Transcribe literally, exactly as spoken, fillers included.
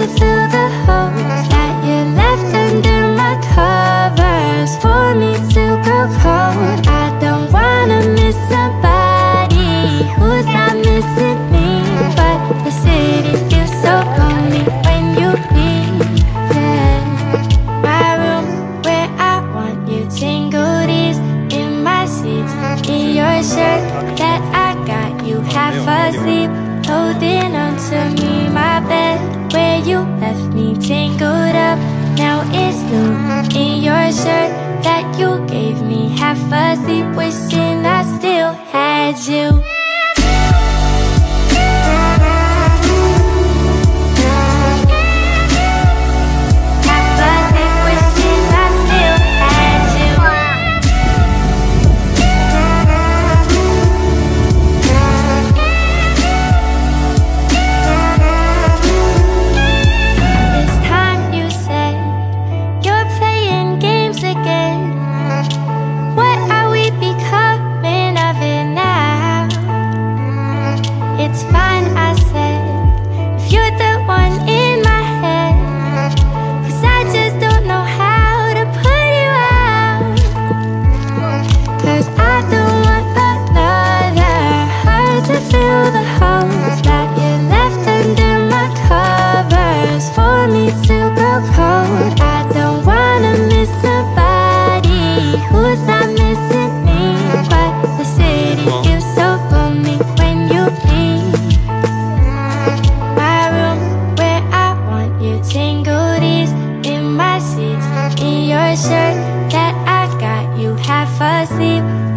to fill the holes that you left under my covers for me to go cold. I don't wanna miss somebody who's not missing me, but the city feels so lonely when you leave. Yeah. My room where I want you, tangled is in my seats, in your shirt that I got you half asleep, holding on to me. My bed where you left me tangled up, now it's new, in your shirt that you gave me half asleep, wishing I still had you. It's fine, I said, if you're the one in my head, 'cause I just don't know how to put you out. 'Cause I don't want another heart to fill the holes that you left under my covers for me to go cold. I don't wanna miss somebody who's not missing me, but the city feels so lonely when you leave. Tangled is in my seats, in your shirt that I got you half asleep,